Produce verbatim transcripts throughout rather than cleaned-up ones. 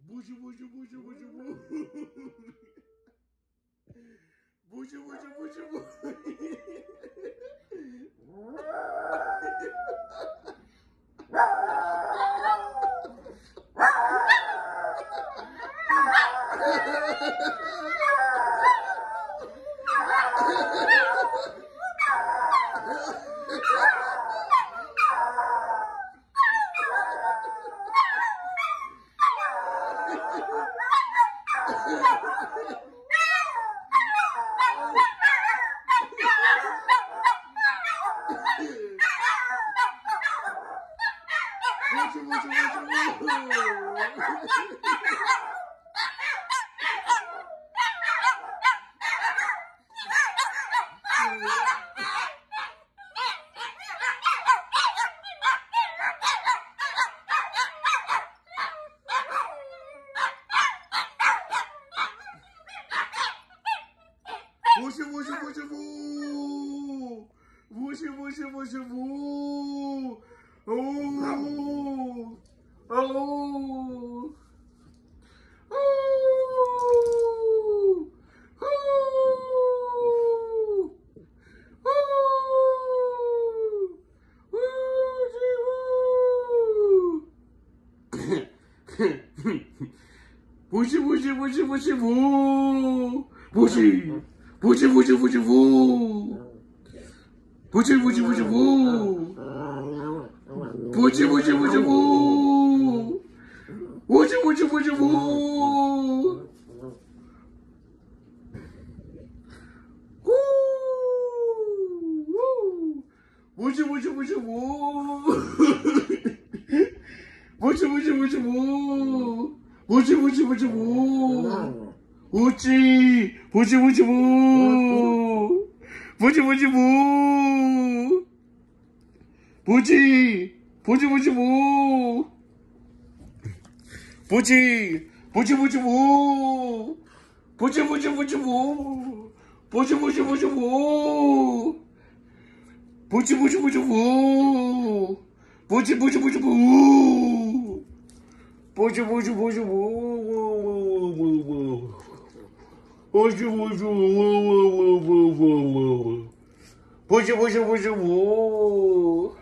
무시 무시 무시 무시 무 무시 무시 무시 무 무시 무시 무시 무 무시 무시 무시 무 오우 오우 무시 무시 무시 무시 무 무시 무시 무시 무시 무 무시 무시 무시 무 무시 무시 무시 무 무시 무시 무시 무 무시 무시 무시 무 무시 무시 무시 무 무시 무시 무시 무 우찌 무시 무시 무 무시 무시 무 무지 무지 무지 무 무지 무지 무지 무 무지 무지 무지 무 무지 무지 무지 무 무지 무지 무지 무 무지 무지 무지 무 무지 무지 무지 무 뭐지 뭐지 뭐뭐뭐뭐뭐 뭐지 뭐지 뭐지 뭐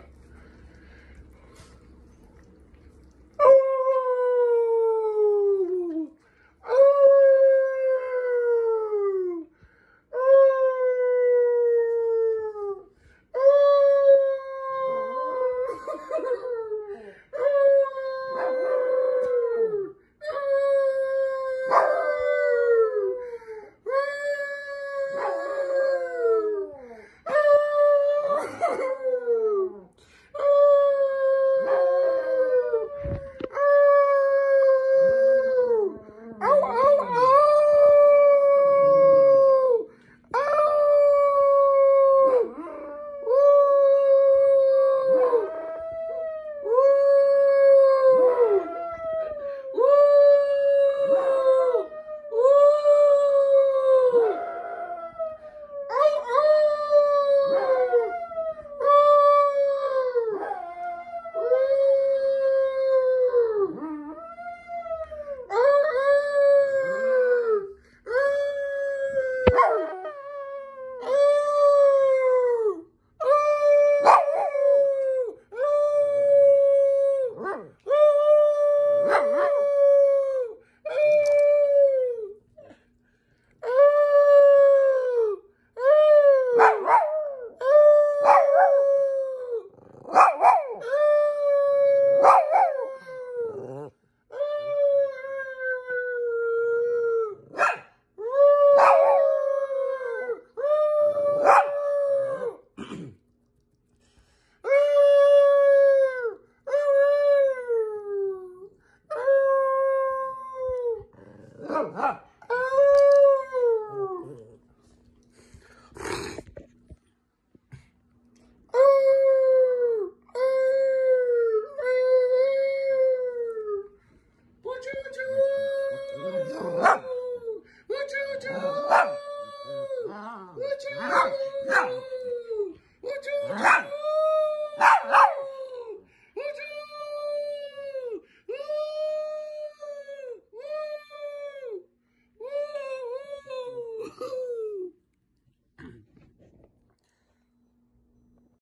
Woohoo!